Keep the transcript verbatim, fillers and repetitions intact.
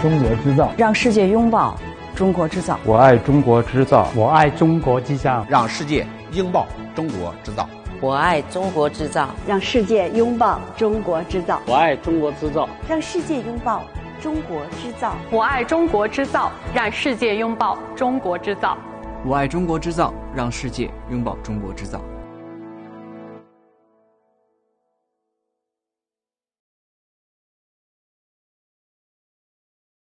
中国制造， 让世界拥抱中国制造。 我爱中国制造， 我爱中国制造， 让世界拥抱中国制造。 我爱中国制造， 让世界拥抱中国制造。 我爱中国制造， 让世界拥抱中国制造。 我爱中国制造，让世界拥抱中国制造。 我爱中国制造，让世界拥抱中国制造。